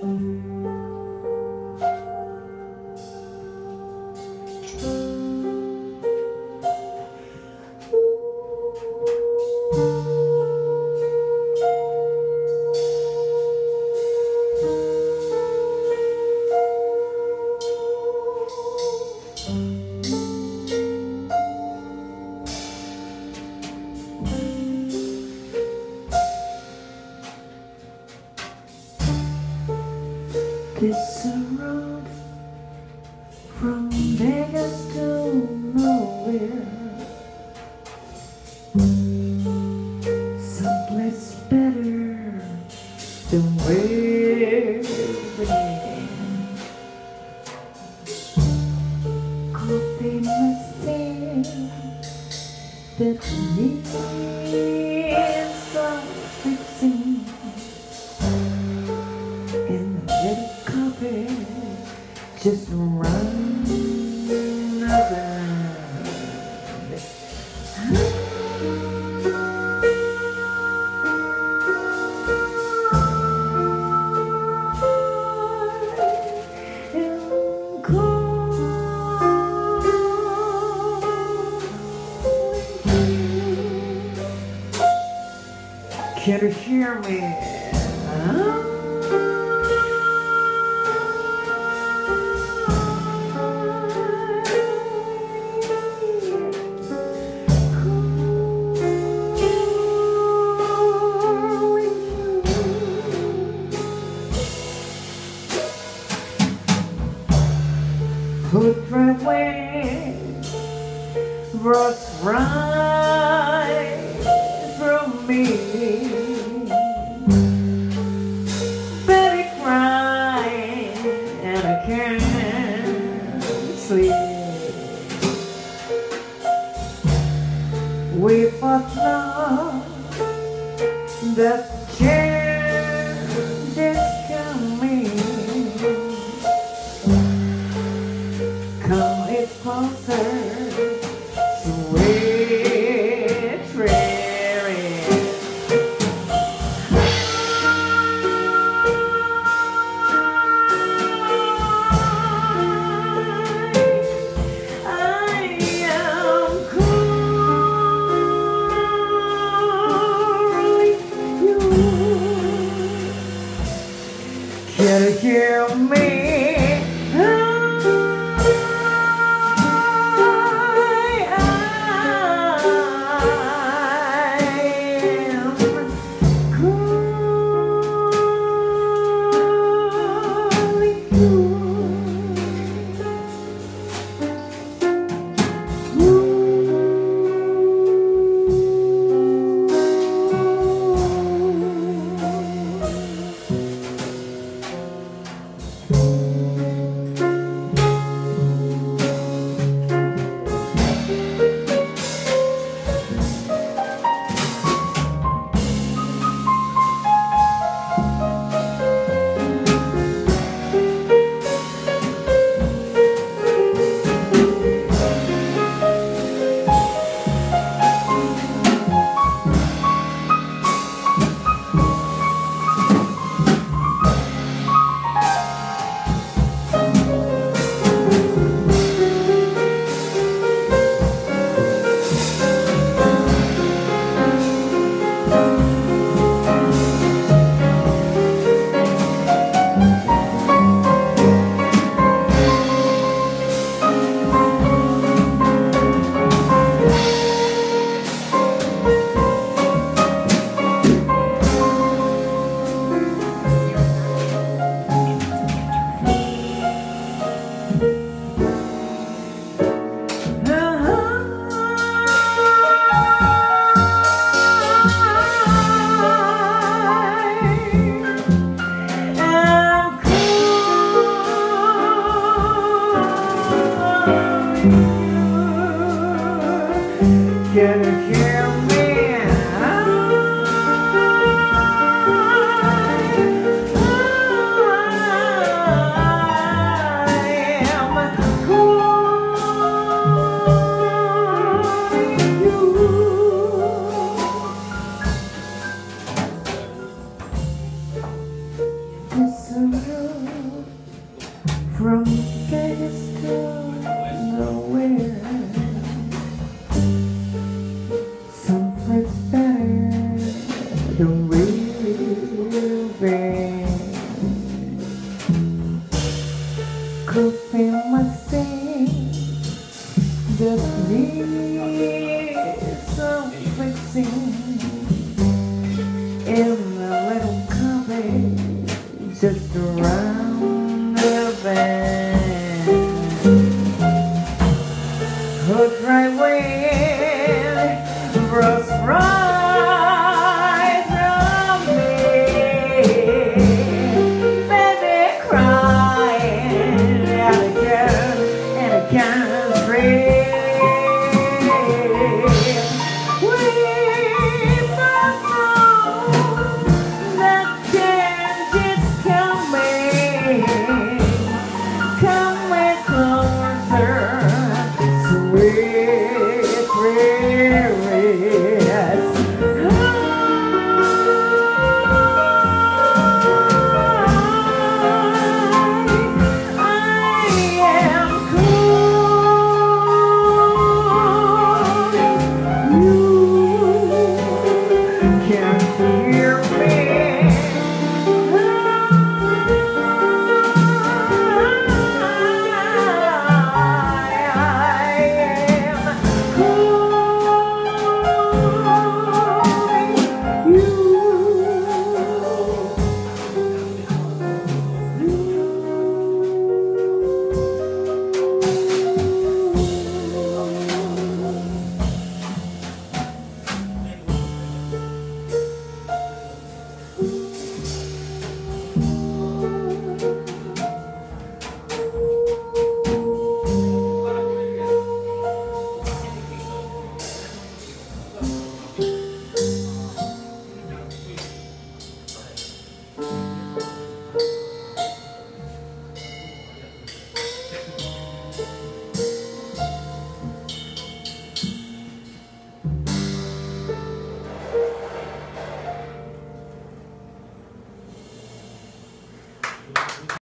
This road from Vegas to nowhere, someplace better than where we've been. Coffee machine that needs some fixing, and the little Kafe just run around. Can you hear me? Huh? Put right way, rush right from me. Baby crying and I can't sleep. We both know that change is coming. Come it's closer, sweet dreary. I am calling you. Can you hear me? road from Vegas to nowhere. Someplace better than we've been. Kafe must sing, just need some fixing in a little Kafe just around